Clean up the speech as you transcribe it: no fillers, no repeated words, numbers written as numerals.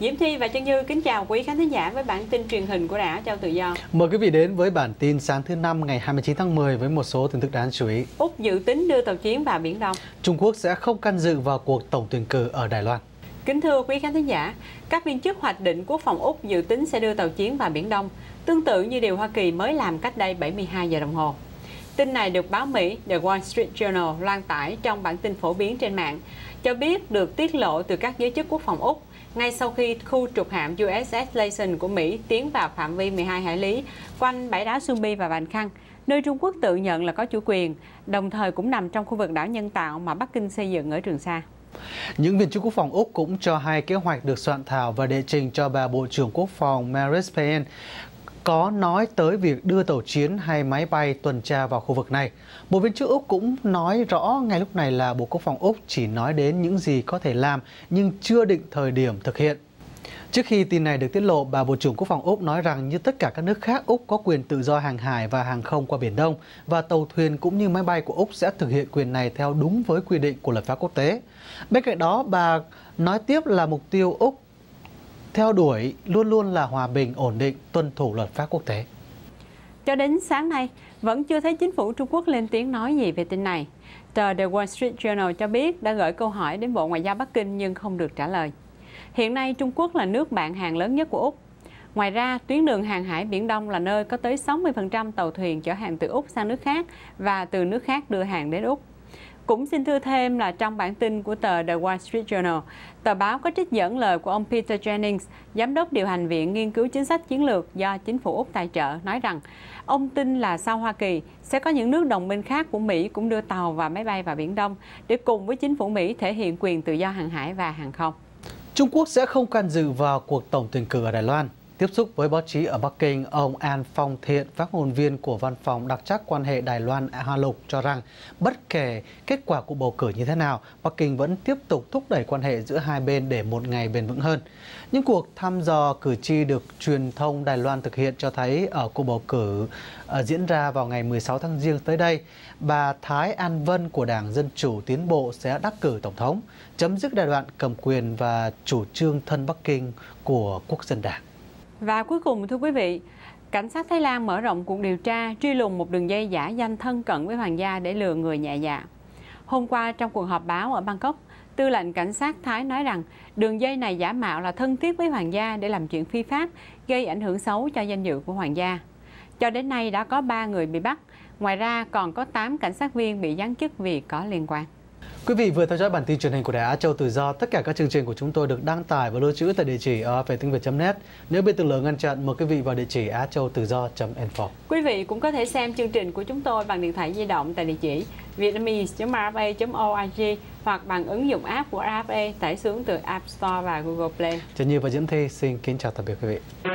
Diễm Thi và Trân Như kính chào quý khán thính giả với bản tin truyền hình của Đài Á Châu Tự Do. Mời quý vị đến với bản tin sáng thứ Năm ngày 29 tháng 10 với một số tin tức đáng chú ý. Úc dự tính đưa tàu chiến vào Biển Đông. Trung Quốc sẽ không can dự vào cuộc tổng tuyển cử ở Đài Loan. Kính thưa quý khán thính giả, các viên chức hoạch định quốc phòng Úc dự tính sẽ đưa tàu chiến vào Biển Đông, tương tự như điều Hoa Kỳ mới làm cách đây 72 giờ đồng hồ. Tin này được báo Mỹ The Wall Street Journal loan tải trong bản tin phổ biến trên mạng, cho biết được tiết lộ từ các giới chức quốc phòng Úc ngay sau khi khu trục hạm USS Layson của Mỹ tiến vào phạm vi 12 hải lý quanh bãi đá Subi và Vành Khăn, nơi Trung Quốc tự nhận là có chủ quyền, đồng thời cũng nằm trong khu vực đảo nhân tạo mà Bắc Kinh xây dựng ở Trường Sa. Những viên chức quốc phòng Úc cũng cho hay kế hoạch được soạn thảo và đệ trình cho bà Bộ trưởng Quốc phòng Marise Payne có nói tới việc đưa tàu chiến hay máy bay tuần tra vào khu vực này. Một viên chức Úc cũng nói rõ ngay lúc này là Bộ Quốc phòng Úc chỉ nói đến những gì có thể làm nhưng chưa định thời điểm thực hiện. Trước khi tin này được tiết lộ, bà Bộ trưởng Quốc phòng Úc nói rằng như tất cả các nước khác, Úc có quyền tự do hàng hải và hàng không qua Biển Đông và tàu thuyền cũng như máy bay của Úc sẽ thực hiện quyền này theo đúng với quy định của luật pháp quốc tế. Bên cạnh đó, bà nói tiếp là mục tiêu Úc theo đuổi luôn luôn là hòa bình, ổn định, tuân thủ luật pháp quốc tế. Cho đến sáng nay, vẫn chưa thấy chính phủ Trung Quốc lên tiếng nói gì về tin này. Tờ The Wall Street Journal cho biết đã gửi câu hỏi đến Bộ Ngoại giao Bắc Kinh nhưng không được trả lời. Hiện nay, Trung Quốc là nước bạn hàng lớn nhất của Úc. Ngoài ra, tuyến đường hàng hải Biển Đông là nơi có tới 60% tàu thuyền chở hàng từ Úc sang nước khác và từ nước khác đưa hàng đến Úc. Cũng xin thưa thêm là trong bản tin của tờ The Wall Street Journal, tờ báo có trích dẫn lời của ông Peter Jennings, giám đốc điều hành Viện Nghiên cứu Chính sách Chiến lược do chính phủ Úc tài trợ, nói rằng ông tin là sau Hoa Kỳ, sẽ có những nước đồng minh khác của Mỹ cũng đưa tàu và máy bay vào Biển Đông để cùng với chính phủ Mỹ thể hiện quyền tự do hàng hải và hàng không. Trung Quốc sẽ không can dự vào cuộc tổng tuyển cử ở Đài Loan. Tiếp xúc với báo chí ở Bắc Kinh, ông An Phong Thiện, phát ngôn viên của Văn phòng Đặc trắc quan hệ Đài Loan-Hoa Lục cho rằng bất kể kết quả cuộc bầu cử như thế nào, Bắc Kinh vẫn tiếp tục thúc đẩy quan hệ giữa hai bên để một ngày bền vững hơn. Những cuộc thăm dò cử tri được truyền thông Đài Loan thực hiện cho thấy ở cuộc bầu cử diễn ra vào ngày 16 tháng Giêng tới đây, bà Thái An Vân của Đảng Dân Chủ Tiến Bộ sẽ đắc cử Tổng thống, chấm dứt giai đoạn cầm quyền và chủ trương thân Bắc Kinh của Quốc dân Đảng. Và cuối cùng, thưa quý vị, cảnh sát Thái Lan mở rộng cuộc điều tra truy lùng một đường dây giả danh thân cận với hoàng gia để lừa người nhẹ dạ. Hôm qua trong cuộc họp báo ở Bangkok, Tư lệnh cảnh sát Thái nói rằng đường dây này giả mạo là thân thiết với hoàng gia để làm chuyện phi pháp, gây ảnh hưởng xấu cho danh dự của hoàng gia. Cho đến nay đã có 3 người bị bắt, ngoài ra còn có 8 cảnh sát viên bị giáng chức vì có liên quan. Quý vị vừa theo dõi bản tin truyền hình của Đài Á Châu Tự Do. Tất cả các chương trình của chúng tôi được đăng tải và lưu trữ tại địa chỉ afptviet.net. Nếu bị tường lỡ ngăn chặn, mời quý vị vào địa chỉ achauteudo.info. Quý vị cũng có thể xem chương trình của chúng tôi bằng điện thoại di động tại địa chỉ vietnamese.rfa.org hoặc bằng ứng dụng app của RFA tải xuống từ App Store và Google Play. Trân Như và Diễm Thi xin kính chào tạm biệt quý vị.